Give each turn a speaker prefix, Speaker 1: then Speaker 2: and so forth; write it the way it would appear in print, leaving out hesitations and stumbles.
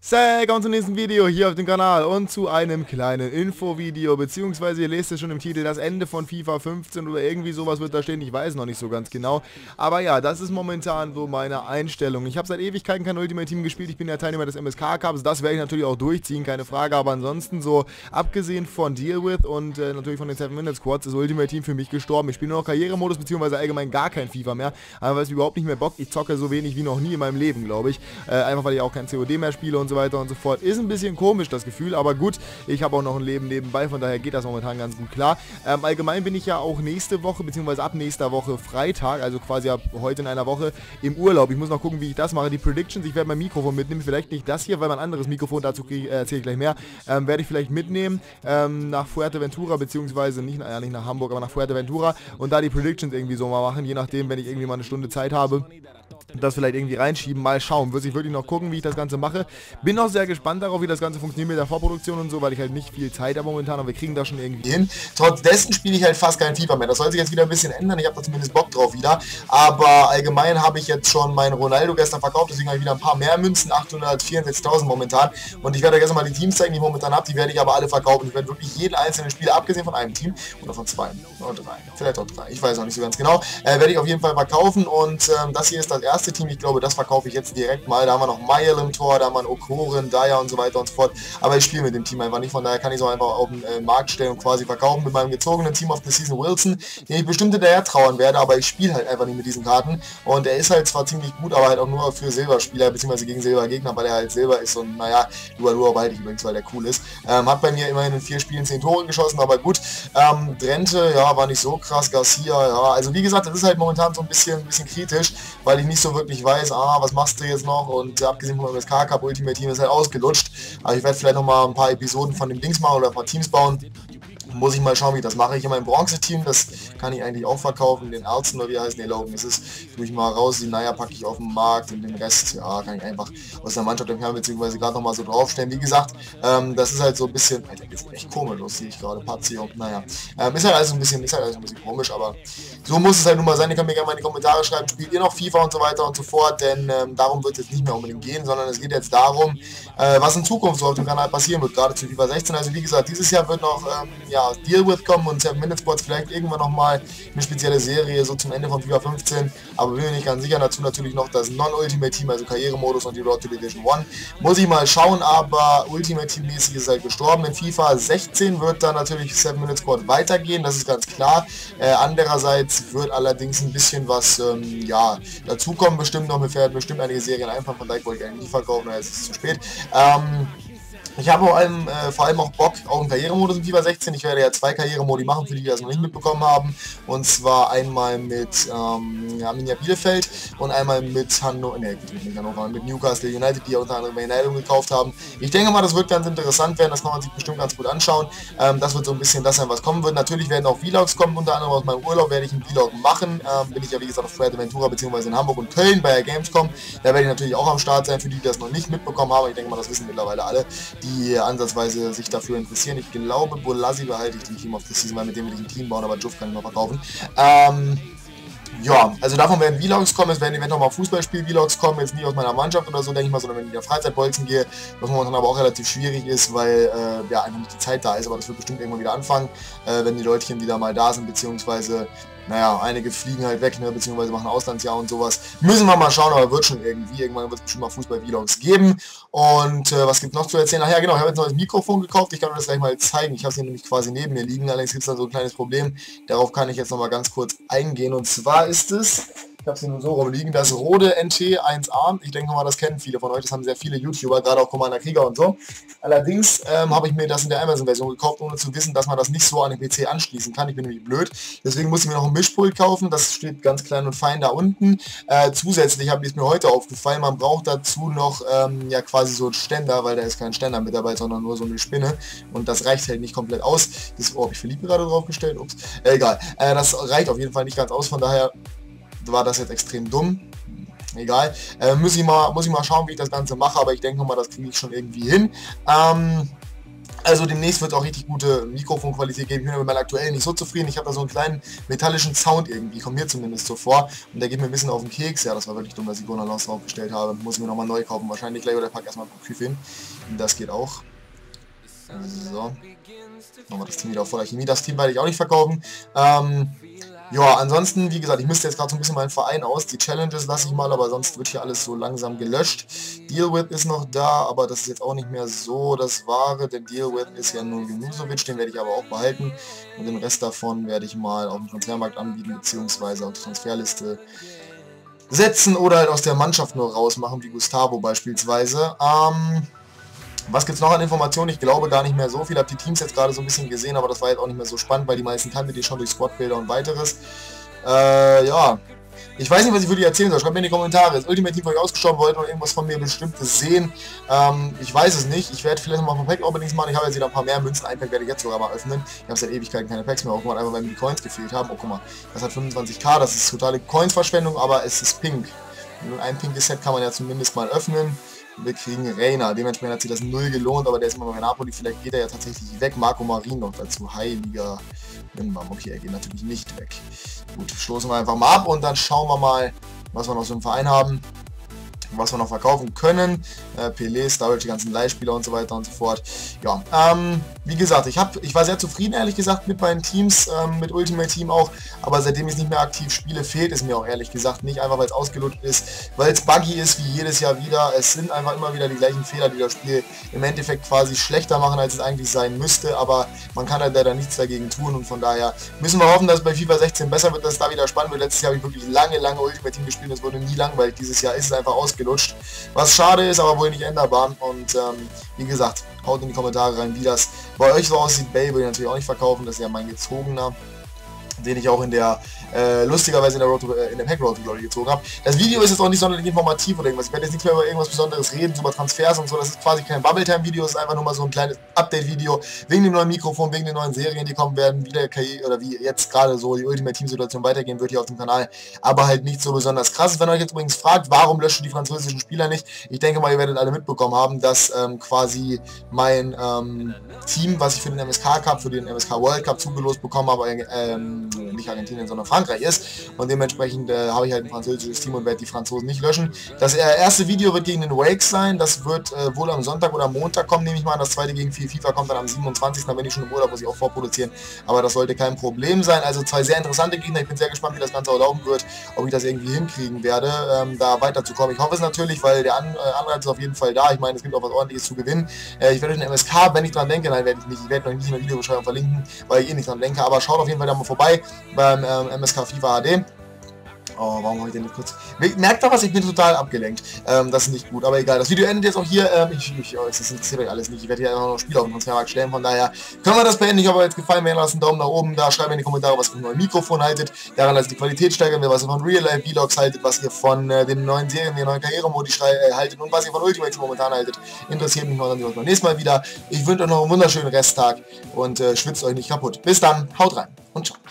Speaker 1: Willkommen zum nächsten Video hier auf dem Kanal und zu einem kleinen Infovideo, beziehungsweise ihr lest es schon im Titel, das Ende von FIFA 15 oder irgendwie sowas wird da stehen, ich weiß noch nicht so ganz genau, aber ja, das ist momentan so meine Einstellung. Ich habe seit Ewigkeiten kein Ultimate Team gespielt, ich bin ja Teilnehmer des MSK Cups, das werde ich natürlich auch durchziehen, keine Frage, aber ansonsten so, abgesehen von Deal With und natürlich von den 7-Minute Squads, ist Ultimate Team für mich gestorben. Ich spiele nur noch Karrieremodus, beziehungsweise allgemein gar kein FIFA mehr, aber weil es überhaupt nicht mehr Bock, ich zocke so wenig wie noch nie in meinem Leben, glaube ich, einfach weil ich auch kein COD mehr spiele und so weiter und so fort. Ist ein bisschen komisch das Gefühl, aber gut, ich habe auch noch ein Leben nebenbei, von daher geht das momentan ganz gut klar. Allgemein bin ich ja auch nächste Woche, beziehungsweise ab nächster Woche Freitag, also quasi ab heute in einer Woche im Urlaub. Ich muss noch gucken, wie ich das mache. Die Predictions, ich werde mein Mikrofon mitnehmen, vielleicht nicht das hier, weil mein anderes Mikrofon, dazu erzähle ich gleich mehr, werde ich vielleicht mitnehmen nach Fuerteventura, beziehungsweise nicht nach Hamburg, aber nach Fuerteventura und da die Predictions irgendwie so mal machen, je nachdem, wenn ich irgendwie mal eine Stunde Zeit habe. Das vielleicht irgendwie reinschieben, mal schauen. Wird sich wirklich noch gucken, wie ich das Ganze mache. Bin auch sehr gespannt darauf, wie das Ganze funktioniert mit der Vorproduktion und so, weil ich halt nicht viel Zeit habe momentan, aber wir kriegen das schon irgendwie hin. Trotz dessen spiele ich halt fast kein FIFA mehr. Das soll sich jetzt wieder ein bisschen ändern, ich habe da zumindest Bock drauf wieder. Aber allgemein habe ich jetzt schon meinen Ronaldo gestern verkauft, deswegen habe ich wieder ein paar mehr Münzen, 864.000 momentan. Und ich werde euch erstmal die Teams zeigen, die ich momentan habe, die werde ich aber alle verkaufen. Ich werde wirklich jeden einzelnen Spieler, abgesehen von einem Team, oder von zwei, oder drei, vielleicht auch drei, ich weiß auch nicht so ganz genau, werde ich auf jeden Fall verkaufen und das hier ist das erste Team, ich glaube, das verkaufe ich jetzt direkt mal. Da haben wir noch Mayel im Tor, da haben wir einen Okoren, Dyer und so weiter und so fort. Aber ich spiele mit dem Team einfach nicht, von daher kann ich es auch einfach auf den Markt stellen und quasi verkaufen mit meinem gezogenen Team of the Season Wilson, den ich bestimmt hinterher trauern werde, aber ich spiele halt einfach nicht mit diesen Karten. Und er ist halt zwar ziemlich gut, aber halt auch nur für Silberspieler, beziehungsweise gegen Silbergegner, weil er halt Silber ist und naja, Lualua behalte ich übrigens, weil der cool ist. Hat bei mir immerhin in 4 Spielen 10 Tore geschossen, aber gut. Drenthe, ja, war nicht so krass. Garcia, ja, also wie gesagt, das ist halt momentan so ein bisschen kritisch, weil ich nicht so wirklich weiß, was machst du jetzt noch, und abgesehen vom MSK Cup Ultimate Team ist halt ausgelutscht, aber ich werde vielleicht noch mal ein paar Episoden von dem Dings machen oder ein paar Teams bauen. Muss ich mal schauen, wie ich das mache. Ich habe mein Bronze-Team, das kann ich eigentlich auch verkaufen, den Ärzten oder wie heißt, ne, Logan ist es, tue ich mal raus, die Naja packe ich auf den Markt und den Rest, ja, kann ich einfach aus der Mannschaft entfernen, beziehungsweise gerade noch mal so draufstellen. Wie gesagt, das ist halt so ein bisschen, Alter, das ist echt komisch, das sehe ich gerade, Patio, naja, ist halt alles ein bisschen komisch, aber so muss es halt nun mal sein. Ihr könnt mir gerne mal in die Kommentare schreiben, spielt ihr noch FIFA und so weiter und so fort, denn darum wird es jetzt nicht mehr unbedingt gehen, sondern es geht jetzt darum, was in Zukunft so auf dem Kanal passieren wird, gerade zu FIFA 16, also wie gesagt, dieses Jahr wird noch, ja, Deal With kommen und 7-Minute Squads vielleicht irgendwann nochmal eine spezielle Serie, so zum Ende von FIFA 15, aber bin mir nicht ganz sicher. Dazu natürlich noch das Non-Ultimate Team, also Karrieremodus und die Road to Division 1. Muss ich mal schauen, aber Ultimate Team mäßig ist halt gestorben. In FIFA 16 wird dann natürlich 7-Minute Squad weitergehen, das ist ganz klar. Andererseits wird allerdings ein bisschen was, ja, dazukommen bestimmt noch, mir werden bestimmt einige Serien einfallen, von daher wollte ich eigentlich nicht verkaufen, jetzt ist es zu spät. Ich habe vor allem auch Bock auf einen Karrieremodus in FIFA 16. Ich werde ja 2 Karrieremodi machen, für die das noch nicht mitbekommen haben. Und zwar einmal mit Arminia Bielefeld und einmal mit mit Newcastle United, die ja unter anderem bei United gekauft haben. Ich denke mal, das wird ganz interessant werden, das kann man sich bestimmt ganz gut anschauen. Das wird so ein bisschen das sein, was kommen wird. Natürlich werden auch Vlogs kommen, unter anderem aus meinem Urlaub werde ich einen Vlog machen. Bin ich ja wie gesagt auf Fuerteventura bzw. in Hamburg und Köln bei der Gamescom. Da werde ich natürlich auch am Start sein, für die, die das noch nicht mitbekommen haben. Ich denke mal, das wissen mittlerweile alle, die ansatzweise sich dafür interessieren. Ich glaube, Bolasi behalte ich den Team of the Season, weil mit dem will ich ein Team bauen, aber Juff kann ich noch verkaufen. Ja, also davon werden Vlogs kommen, es werden eventuell noch mal Fußballspiel-Vlogs kommen, jetzt nie aus meiner Mannschaft oder so, denke ich mal, sondern wenn ich in der Freizeit bolzen gehe, was momentan aber auch relativ schwierig ist, weil ja einfach nicht die Zeit da ist, aber das wird bestimmt irgendwann wieder anfangen, wenn die Leutchen wieder mal da sind, beziehungsweise naja, einige fliegen halt weg, ne, beziehungsweise machen Auslandsjahr und sowas. Müssen wir mal schauen, aber wird schon irgendwie. Irgendwann wird es bestimmt mal Fußball-Vlogs geben. Und was gibt noch zu erzählen? Ach ja, genau, ich habe jetzt ein neues Mikrofon gekauft. Ich kann euch das gleich mal zeigen. Ich habe es hier nämlich quasi neben mir liegen. Allerdings gibt es da so ein kleines Problem. Darauf kann ich jetzt noch mal ganz kurz eingehen. Und zwar ist es, ich habe es hier nur so rumliegen, das Rode NT 1A. Ich denke mal, das kennen viele von euch. Das haben sehr viele YouTuber, gerade auch Commander Krieger und so. Allerdings habe ich mir das in der Amazon-Version gekauft, ohne zu wissen, dass man das nicht so an den PC anschließen kann. Ich bin nämlich blöd. Deswegen muss ich mir noch ein Mischpult kaufen. Das steht ganz klein und fein da unten. Zusätzlich habe ich es mir heute aufgefallen, man braucht dazu noch ja quasi so einen Ständer, weil da ist kein Ständer mit dabei, sondern nur so eine Spinne. Und das reicht halt nicht komplett aus. Das, oh, habe ich Philippe gerade drauf gestellt? Ups. Egal. Das reicht auf jeden Fall nicht ganz aus. Von daher war das jetzt extrem dumm. Egal. Muss ich mal schauen, wie ich das Ganze mache, aber ich denke mal, das kriege ich schon irgendwie hin. Also demnächst wird es auch richtig gute Mikrofonqualität geben. Ich bin mit meinem aktuellen nicht so zufrieden. Ich habe da so einen kleinen metallischen Sound irgendwie, kommt mir zumindest so vor. Und der geht mir ein bisschen auf den Keks. Ja, das war wirklich dumm, dass ich Gona Lost draufgestellt habe. Muss ich mir nochmal neu kaufen, wahrscheinlich gleich, oder pack erstmal Küfe hin. Das geht auch. So. Nochmal das Team wieder auf voller Chemie. Das Team werde ich auch nicht verkaufen. Ja, ansonsten, wie gesagt, ich müsste jetzt gerade so ein bisschen meinen Verein aus. Die Challenges lasse ich mal, aber sonst wird hier alles so langsam gelöscht. Deal With ist noch da, aber das ist jetzt auch nicht mehr so das Wahre. Der Deal With ist ja nur Genusovic, den werde ich aber auch behalten. Und den Rest davon werde ich mal auf dem Transfermarkt anbieten, beziehungsweise auf die Transferliste setzen oder halt aus der Mannschaft nur rausmachen, wie Gustavo beispielsweise. Was gibt es noch an Informationen? Ich glaube gar nicht mehr so viel. Habe die Teams jetzt gerade so ein bisschen gesehen, aber das war jetzt auch nicht mehr so spannend, weil die meisten kannte die schon durch Squad-Bilder und weiteres. Ja. Ich weiß nicht, was ich für die erzählen soll. Schreibt mir in die Kommentare. Das Ultimate Team, wo ich ausgeschaut wollt noch irgendwas von mir Bestimmtes sehen. Ich weiß es nicht. Ich werde vielleicht nochmal ein paar Pack-Openings machen. Ich habe jetzt wieder ein paar mehr Münzen. Ein Pack werde ich jetzt sogar mal öffnen. Ich habe seit Ewigkeiten keine Packs mehr aufgemacht, einfach weil mir die Coins gefehlt haben. Oh, guck mal. Das hat 25k. Das ist totale Coins-Verschwendung, aber es ist pink. Und ein pinkes Set kann man ja zumindest mal öffnen. Wir kriegen Reina. Dementsprechend hat sich das 0 gelohnt, aber der ist immer noch in Napoli. Vielleicht geht er ja tatsächlich weg. Marco Marin noch dazu. Heiliger Bimbam. Okay, er geht natürlich nicht weg. Gut, stoßen wir einfach mal ab und dann schauen wir mal, was wir noch so im Verein haben. Was wir noch verkaufen können. Pelé, Sturridge, die ganzen Leihspieler und so weiter und so fort. Ja, wie gesagt, ich war sehr zufrieden, ehrlich gesagt, mit meinen Teams, mit Ultimate Team auch, aber seitdem ich es nicht mehr aktiv spiele, fehlt es mir auch ehrlich gesagt nicht, einfach weil es ausgelutscht ist, weil es buggy ist, wie jedes Jahr wieder. Es sind einfach immer wieder die gleichen Fehler, die das Spiel im Endeffekt quasi schlechter machen, als es eigentlich sein müsste, aber man kann halt leider nichts dagegen tun und von daher müssen wir hoffen, dass es bei FIFA 16 besser wird, dass es da wieder spannend wird. Letztes Jahr habe ich wirklich lange Ultimate Team gespielt und es wurde nie langweilig. Dieses Jahr ist es einfach ausgelutscht, was schade ist, aber wohl nicht änderbar. Und wie gesagt, haut in die Kommentare rein, wie das bei euch so aussieht. Bale will ich natürlich auch nicht verkaufen, das ist ja mein gezogener, den ich auch in der lustigerweise in der Pack Road to Glory gezogen habe. Das Video ist jetzt auch nicht sonderlich informativ oder irgendwas. Ich werde jetzt nicht mehr über irgendwas Besonderes reden, über Transfers und so. Das ist quasi kein Bubble-Time-Video, es ist einfach nur mal so ein kleines Update-Video wegen dem neuen Mikrofon, wegen den neuen Serien, die kommen werden, wie der KI oder wie jetzt gerade so die Ultimate Team-Situation weitergehen wird hier auf dem Kanal. Aber halt nicht so besonders krass. Wenn ihr euch jetzt übrigens fragt, warum löscht ihr die französischen Spieler nicht? Ich denke mal, ihr werdet alle mitbekommen haben, dass quasi mein Team, was ich für den MSK Cup, für den MSK World Cup zugelost bekommen habe, nicht Argentinien, sondern Frankreich ist. Und dementsprechend habe ich halt ein französisches Team und werde die Franzosen nicht löschen. Das erste Video wird gegen den Wakes sein. Das wird wohl am Sonntag oder Montag kommen, nehme ich mal an. Das zweite gegen FIFA kommt dann am 27. Da bin ich schon im Urlaub, muss ich auch vorproduzieren. Aber das sollte kein Problem sein. Also zwei sehr interessante Gegner. Ich bin sehr gespannt, wie das Ganze auch laufen wird. Ob ich das irgendwie hinkriegen werde, da weiterzukommen. Ich hoffe es natürlich, weil der Anreiz ist auf jeden Fall da. Ich meine, es gibt auch was Ordentliches zu gewinnen. Ich werde den MSK, wenn ich dran denke, nein, werde ich nicht. Ich werde noch nicht in der Videobeschreibung verlinken, weil ich nicht dran denke. Aber schaut auf jeden Fall da mal vorbei beim MSK FIFA HD. Oh, warum habe ich denn nicht kurz... Merkt ihr was? Ich bin total abgelenkt. Das ist nicht gut, aber egal. Das Video endet jetzt auch hier. Das interessiert euch alles nicht. Ich werde hier einfach noch Spiele auf dem Transfermarkt stellen. Von daher können wir das beenden. Ich hoffe, euch jetzt gefallen. Wenn ihr lasst einen Daumen nach oben da. Schreibt in die Kommentare, was ihr von dem neuen Mikrofon haltet. Daran, dass die Qualität steigern will, was ihr von Real-Life-Vlogs haltet, was ihr von den neuen Serien, den neuen Karrieremodi haltet und was ihr von Ultimate momentan haltet. Interessiert mich noch, dann sehen wir uns beim nächsten Mal wieder. Ich wünsche euch noch einen wunderschönen Resttag und schwitzt euch nicht kaputt. Bis dann, haut rein und ciao.